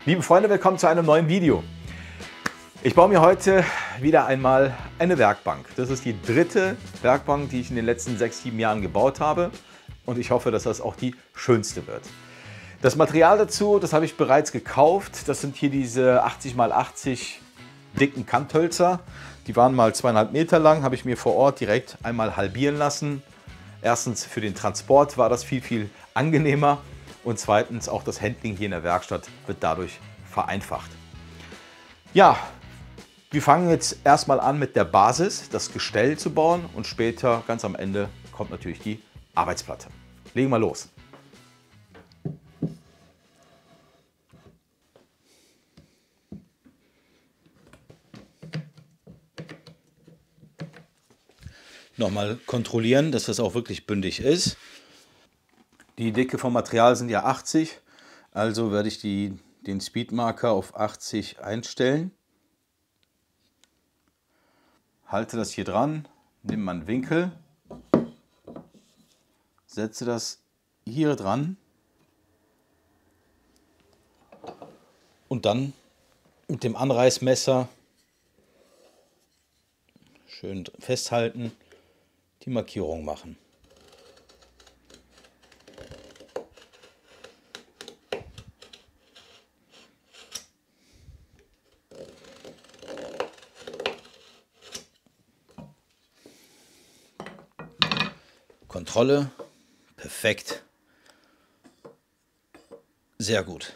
Liebe Freunde, willkommen zu einem neuen Video. Ich baue mir heute wieder einmal eine Werkbank. Das ist die dritte Werkbank, die ich in den letzten 6-7 Jahren gebaut habe. Und ich hoffe, dass das auch die schönste wird. Das Material dazu, das habe ich bereits gekauft. Das sind hier diese 80 x 80 dicken Kanthölzer. Die waren mal 2,5 Meter lang, habe ich mir vor Ort direkt einmal halbieren lassen. Erstens für den Transport war das viel angenehmer. Und zweitens auch das Handling hier in der Werkstatt wird dadurch vereinfacht. Ja, wir fangen jetzt erstmal an mit der Basis, das Gestell zu bauen und später, ganz am Ende, kommt natürlich die Arbeitsplatte. Legen wir los. Nochmal kontrollieren, dass das auch wirklich bündig ist. Die Dicke vom Material sind ja 80, also werde ich den Speedmarker auf 80 einstellen. Halte das hier dran, nehme meinen Winkel, setze das hier dran und dann mit dem Anreißmesser schön festhalten, die Markierung machen. Kontrolle, perfekt, sehr gut.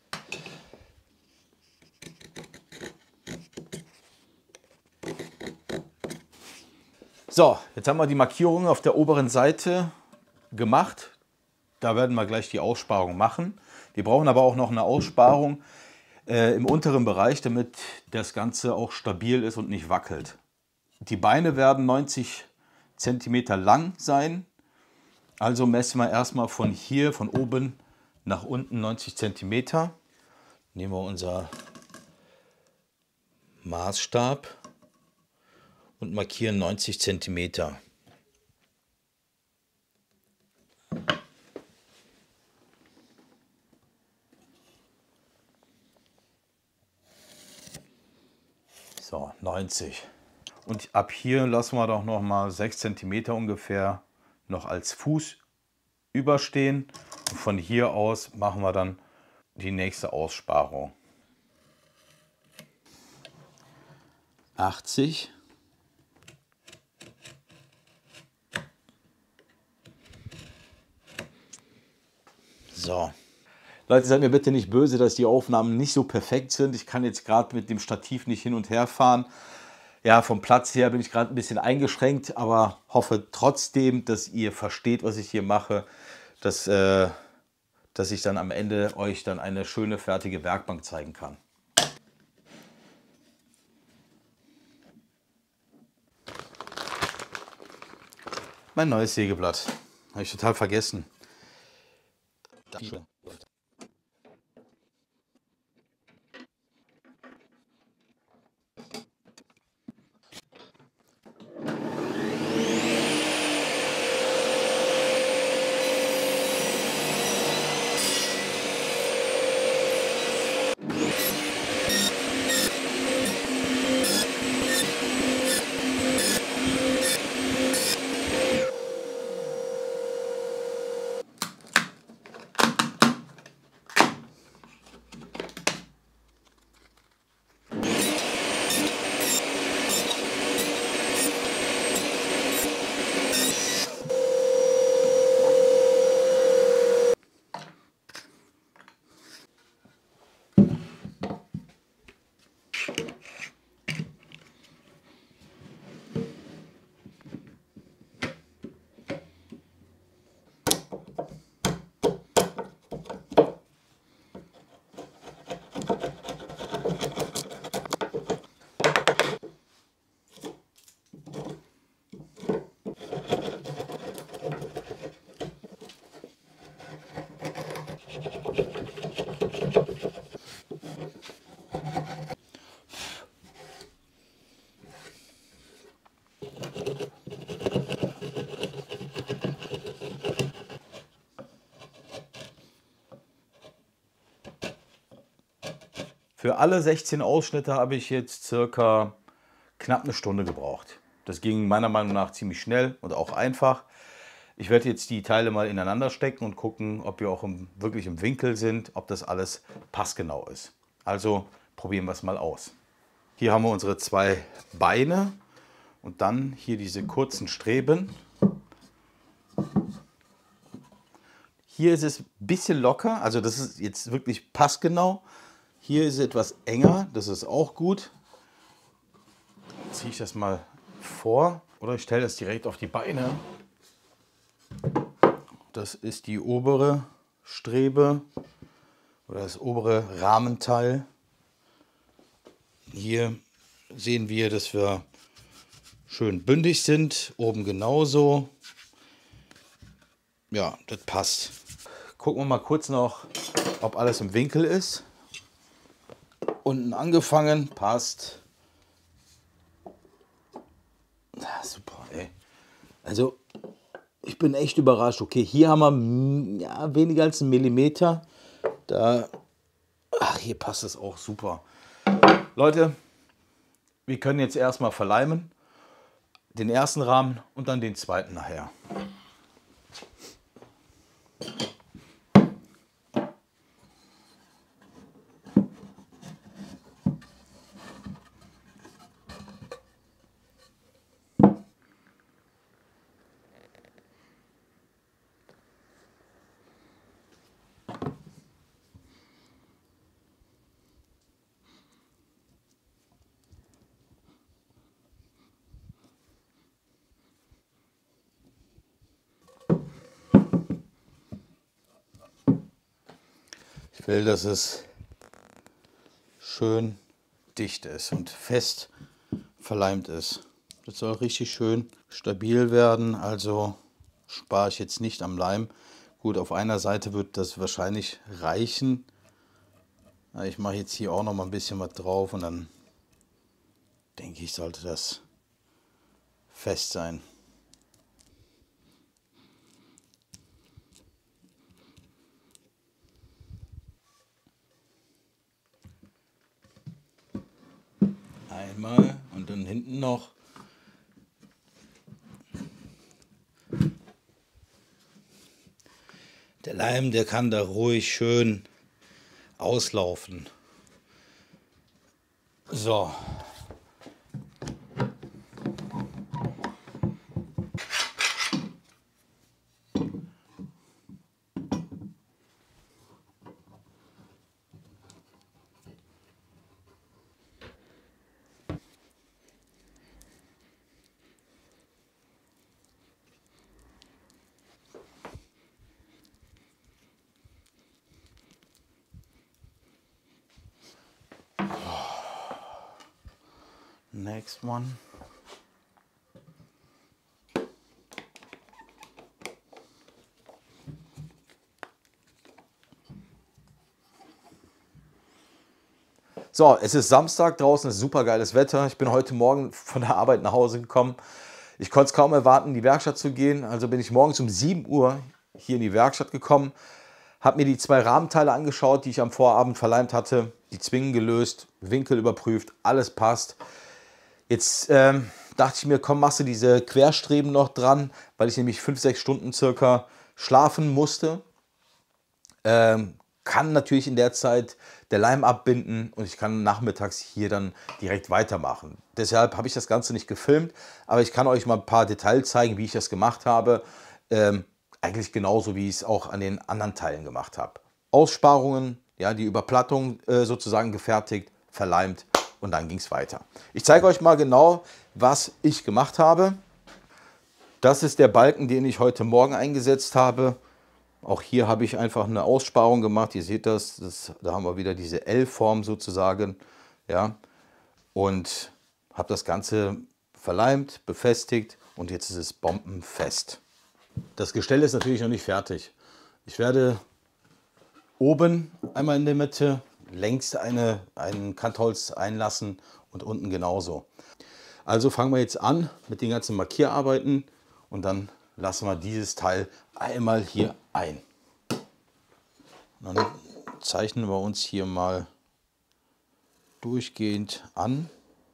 So, jetzt haben wir die Markierung auf der oberen Seite gemacht. Da werden wir gleich die Aussparung machen. Wir brauchen aber auch noch eine Aussparung im unteren Bereich, damit das Ganze auch stabil ist und nicht wackelt. Die Beine werden 90 cm lang sein. Also messen wir erstmal von hier, von oben nach unten 90 cm. Nehmen wir unser Maßstab und markieren 90 cm. So, 90. Und ab hier lassen wir doch noch mal 6 cm ungefähr noch als Fuß überstehen. Und von hier aus machen wir dann die nächste Aussparung. 80. So. Leute, seid mir bitte nicht böse, dass die Aufnahmen nicht so perfekt sind. Ich kann jetzt gerade mit dem Stativ nicht hin und her fahren. Ja, vom Platz her bin ich gerade ein bisschen eingeschränkt, aber hoffe trotzdem, dass ihr versteht, was ich hier mache, dass ich dann am Ende euch dann eine schöne, fertige Werkbank zeigen kann. Mein neues Sägeblatt. Habe ich total vergessen. Für alle 16 Ausschnitte habe ich jetzt circa knapp eine Stunde gebraucht. Das ging meiner Meinung nach ziemlich schnell und auch einfach. Ich werde jetzt die Teile mal ineinander stecken und gucken, ob wir auch wirklich im Winkel sind, ob das alles passgenau ist. Also probieren wir es mal aus. Hier haben wir unsere zwei Beine und dann hier diese kurzen Streben. Hier ist es ein bisschen locker, also das ist jetzt wirklich passgenau. Hier ist es etwas enger, das ist auch gut. Dann ziehe ich das mal vor oder ich stelle das direkt auf die Beine. Das ist die obere Strebe oder das obere Rahmenteil. Hier sehen wir, dass wir schön bündig sind, oben genauso. Ja, das passt. Gucken wir mal kurz noch, ob alles im Winkel ist. Unten angefangen, passt. Super, ey. Also, ich bin echt überrascht. Okay, hier haben wir ja, weniger als einen Millimeter. Hier passt es auch super. Leute, wir können jetzt erstmal verleimen. Den ersten Rahmen und dann den zweiten nachher. Ich will, dass es schön dicht ist und fest verleimt ist. Das soll richtig schön stabil werden, also spare ich jetzt nicht am Leim. Gut, auf einer Seite wird das wahrscheinlich reichen. Ich mache jetzt hier auch noch mal ein bisschen was drauf und dann denke ich, sollte das fest sein. Einmal und dann hinten noch. Der Leim, der kann da ruhig schön auslaufen. So. Next one. So, es ist Samstag, draußen ist super geiles Wetter. Ich bin heute Morgen von der Arbeit nach Hause gekommen. Ich konnte es kaum erwarten, in die Werkstatt zu gehen. Also bin ich morgens um 7 Uhr hier in die Werkstatt gekommen, habe mir die zwei Rahmenteile angeschaut, die ich am Vorabend verleimt hatte, die Zwingen gelöst, Winkel überprüft, alles passt. Jetzt dachte ich mir, komm, machst du diese Querstreben noch dran, weil ich nämlich 5-6 Stunden circa schlafen musste. Kann natürlich in der Zeit der Leim abbinden und ich kann nachmittags hier dann direkt weitermachen. Deshalb habe ich das Ganze nicht gefilmt, aber ich kann euch mal ein paar Details zeigen, wie ich das gemacht habe. Eigentlich genauso, wie ich es auch an den anderen Teilen gemacht habe. Aussparungen, ja, die Überplattung sozusagen gefertigt, verleimt und dann ging es weiter. Ich zeige euch mal genau, was ich gemacht habe. Das ist der Balken, den ich heute Morgen eingesetzt habe. Auch hier habe ich einfach eine Aussparung gemacht. Ihr seht das, da haben wir wieder diese L-Form sozusagen. Ja, und habe das Ganze verleimt, befestigt und jetzt ist es bombenfest. Das Gestell ist natürlich noch nicht fertig. Ich werde oben einmal in der Mitte längs ein Kantholz einlassen und unten genauso. Also fangen wir jetzt an mit den ganzen Markierarbeiten und dann lassen wir dieses Teil einmal hier ein. Und dann zeichnen wir uns hier mal durchgehend an.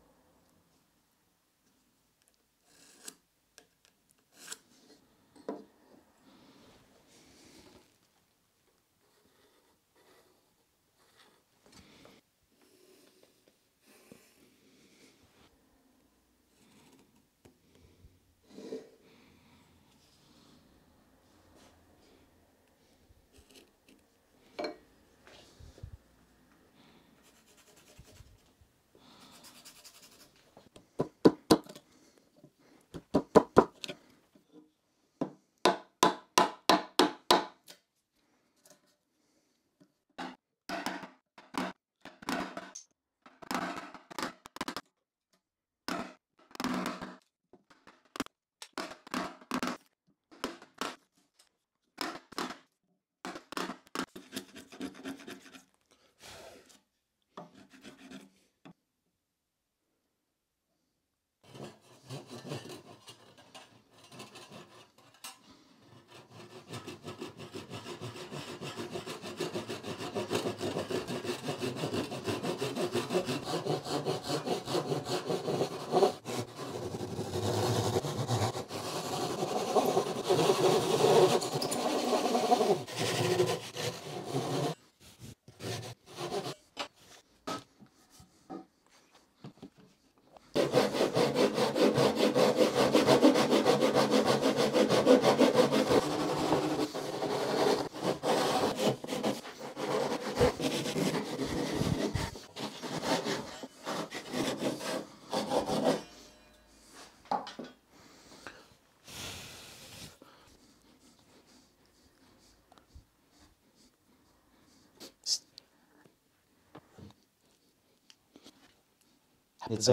Jetzt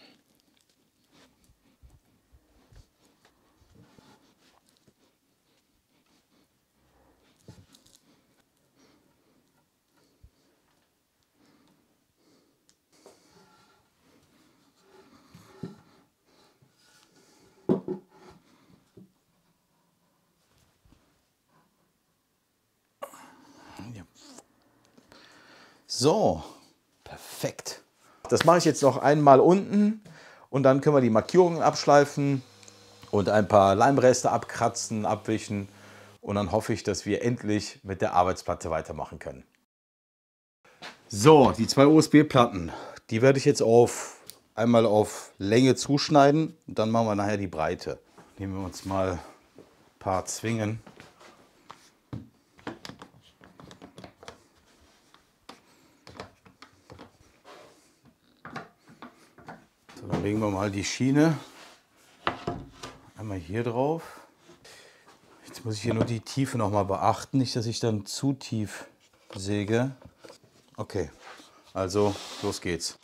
so, perfekt. Das mache ich jetzt noch einmal unten und dann können wir die Markierungen abschleifen und ein paar Leimreste abkratzen, abwischen und dann hoffe ich, dass wir endlich mit der Arbeitsplatte weitermachen können. So, die zwei USB-Platten, die werde ich jetzt einmal auf Länge zuschneiden und dann machen wir nachher die Breite. Nehmen wir uns mal ein paar Zwingen. So, dann legen wir mal die Schiene einmal hier drauf. Jetzt muss ich hier nur die Tiefe noch mal beachten, nicht, dass ich dann zu tief säge. Okay, also los geht's.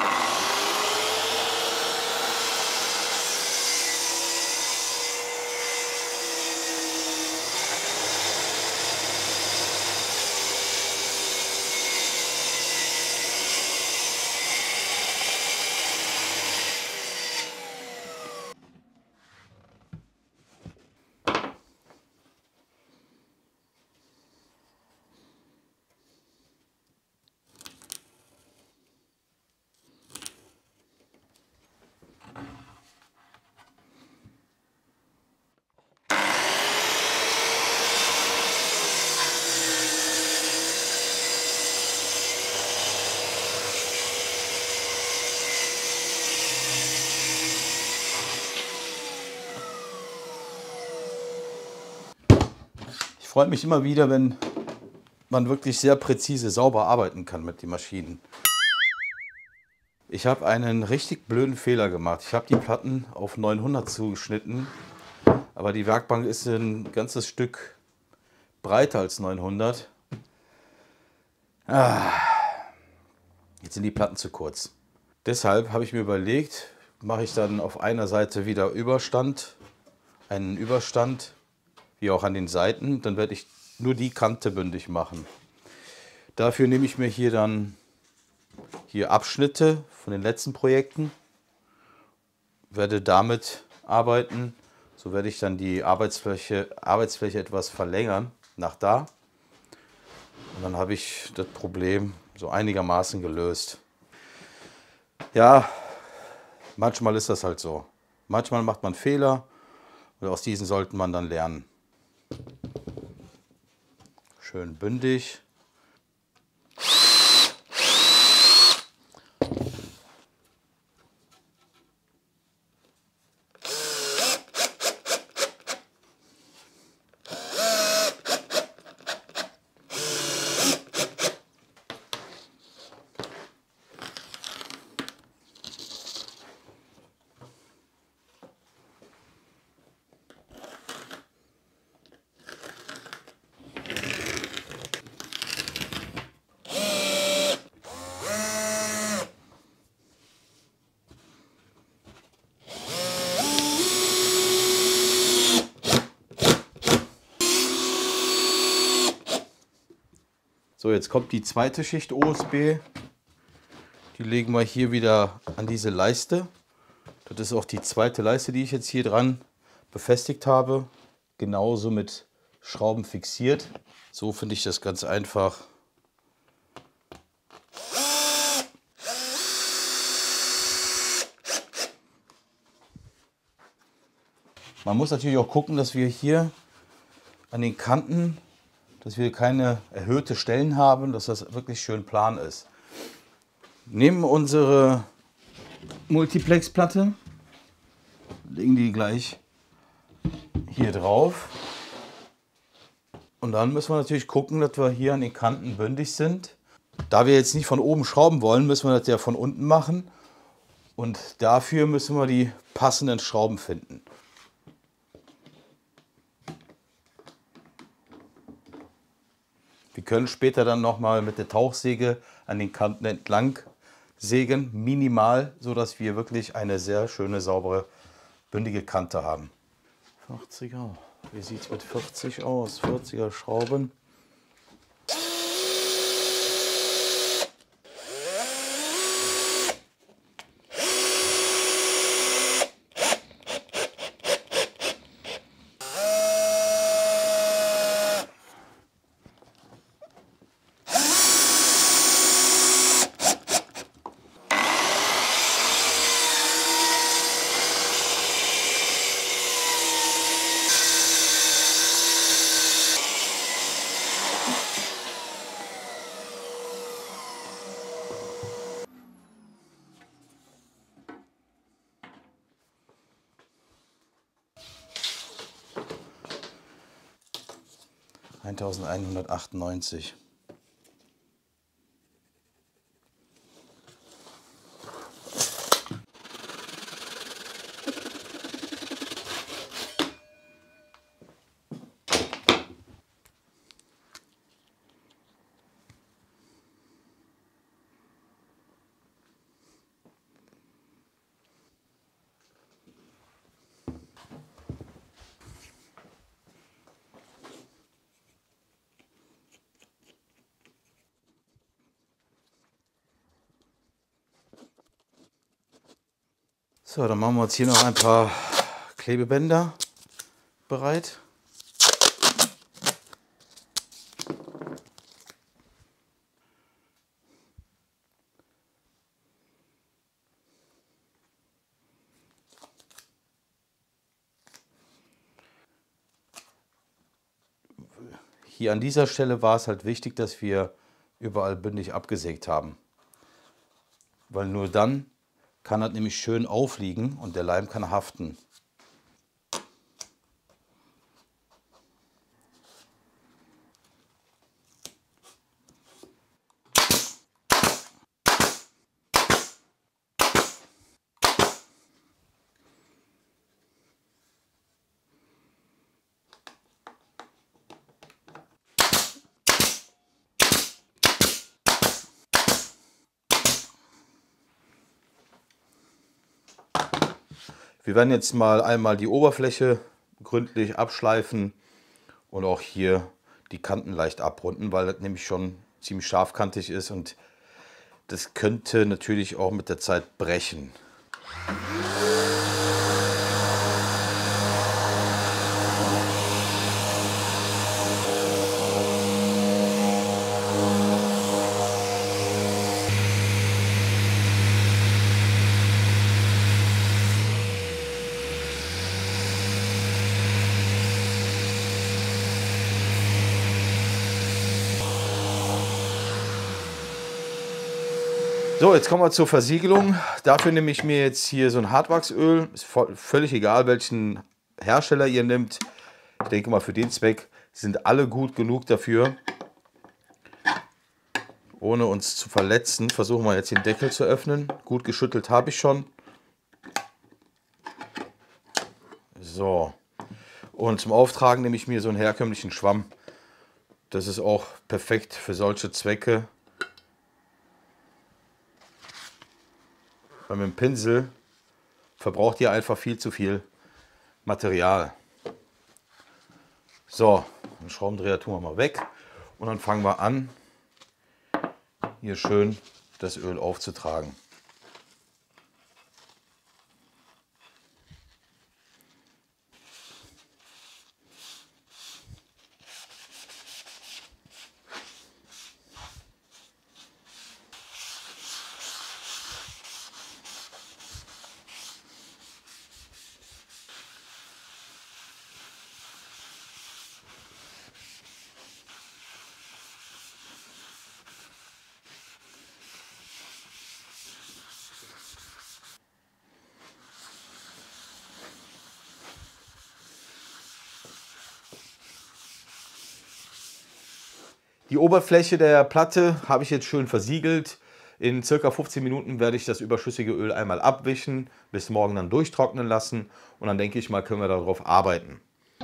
Ich freue mich immer wieder, wenn man wirklich sehr präzise, sauber arbeiten kann mit den Maschinen. Ich habe einen richtig blöden Fehler gemacht. Ich habe die Platten auf 900 zugeschnitten, aber die Werkbank ist ein ganzes Stück breiter als 900. Jetzt sind die Platten zu kurz. Deshalb habe ich mir überlegt, mache ich dann auf einer Seite wieder einen Überstand, wie auch an den Seiten. Dann werde ich nur die Kante bündig machen. Dafür nehme ich mir hier Abschnitte von den letzten Projekten, werde damit arbeiten. So werde ich dann die Arbeitsfläche etwas verlängern nach da. Und dann habe ich das Problem so einigermaßen gelöst. Ja, manchmal ist das halt so. Manchmal macht man Fehler und aus diesen sollte man dann lernen. Schön bündig. So, jetzt kommt die zweite Schicht OSB. Die legen wir hier wieder an diese Leiste. Das ist auch die zweite Leiste, die ich jetzt hier dran befestigt habe. Genauso mit Schrauben fixiert. So finde ich das ganz einfach. Man muss natürlich auch gucken, dass wir hier an den Kanten, dass wir keine erhöhte Stellen haben, dass das wirklich schön plan ist. Nehmen unsere Multiplex-Platte, legen die gleich hier drauf. Und dann müssen wir natürlich gucken, dass wir hier an den Kanten bündig sind. Da wir jetzt nicht von oben schrauben wollen, müssen wir das ja von unten machen. Und dafür müssen wir die passenden Schrauben finden. Wir können später dann nochmal mit der Tauchsäge an den Kanten entlang sägen, minimal, sodass wir wirklich eine sehr schöne, saubere, bündige Kante haben. 40er, wie sieht es mit 40 aus? 40er Schrauben. $1.198. So, dann machen wir uns hier noch ein paar Klebebänder bereit. Hier an dieser Stelle war es halt wichtig, dass wir überall bündig abgesägt haben. Weil nur dann kann das nämlich schön aufliegen und der Leim kann haften. Wir werden jetzt mal einmal die Oberfläche gründlich abschleifen und auch hier die Kanten leicht abrunden, weil das nämlich schon ziemlich scharfkantig ist und das könnte natürlich auch mit der Zeit brechen. So, jetzt kommen wir zur Versiegelung. Dafür nehme ich mir jetzt hier so ein Hartwachsöl. Ist völlig egal, welchen Hersteller ihr nehmt. Ich denke mal, für den Zweck sind alle gut genug dafür. Ohne uns zu verletzen, versuchen wir jetzt den Deckel zu öffnen. Gut geschüttelt habe ich schon. So. Und zum Auftragen nehme ich mir so einen herkömmlichen Schwamm. Das ist auch perfekt für solche Zwecke. Weil mit dem Pinsel verbraucht ihr einfach viel zu viel Material. So, den Schraubendreher tun wir mal weg. Und dann fangen wir an, hier schön das Öl aufzutragen. Die Oberfläche der Platte habe ich jetzt schön versiegelt. In circa 15 Minuten werde ich das überschüssige Öl einmal abwischen, bis morgen dann durchtrocknen lassen und dann denke ich mal, können wir darauf arbeiten.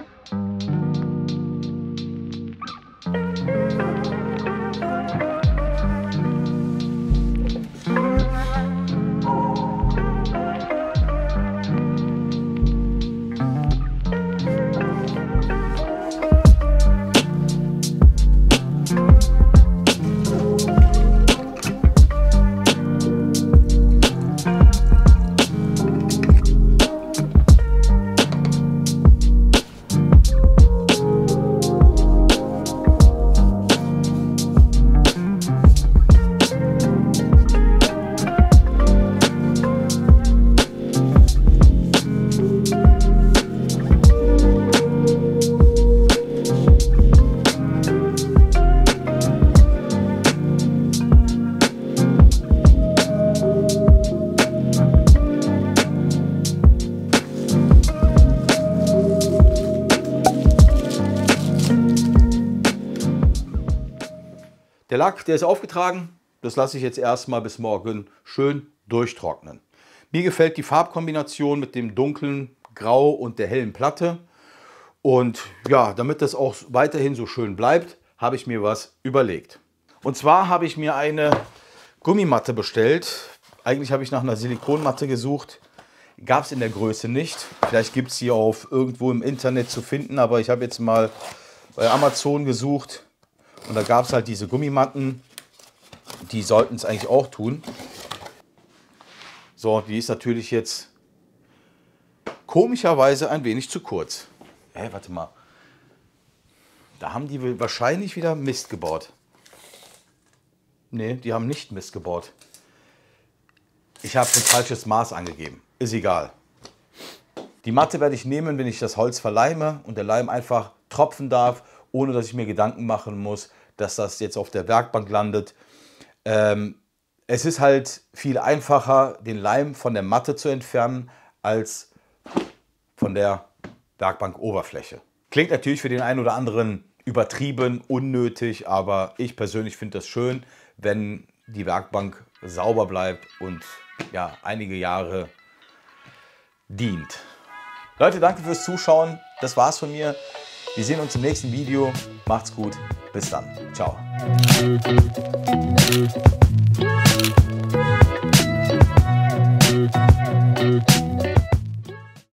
Der Lack, der ist aufgetragen, das lasse ich jetzt erstmal bis morgen schön durchtrocknen. Mir gefällt die Farbkombination mit dem dunklen Grau und der hellen Platte. Und ja, damit das auch weiterhin so schön bleibt, habe ich mir was überlegt. Und zwar habe ich mir eine Gummimatte bestellt. Eigentlich habe ich nach einer Silikonmatte gesucht. Gab es in der Größe nicht. Vielleicht gibt es sie auf irgendwo im Internet zu finden, aber ich habe jetzt mal bei Amazon gesucht. Und da gab es halt diese Gummimatten, die sollten es eigentlich auch tun. So, die ist natürlich jetzt komischerweise ein wenig zu kurz. Warte mal. Da haben die wahrscheinlich wieder Mist gebaut. Ne, die haben nicht Mist gebaut. Ich habe ein falsches Maß angegeben. Ist egal. Die Matte werde ich nehmen, wenn ich das Holz verleime und der Leim einfach tropfen darf, ohne dass ich mir Gedanken machen muss, dass das jetzt auf der Werkbank landet. Es ist halt viel einfacher, den Leim von der Matte zu entfernen, als von der Werkbankoberfläche. Klingt natürlich für den einen oder anderen übertrieben, unnötig, aber ich persönlich finde das schön, wenn die Werkbank sauber bleibt und ja, einige Jahre dient. Leute, danke fürs Zuschauen. Das war's von mir. Wir sehen uns im nächsten Video. Macht's gut. Bis dann. Ciao.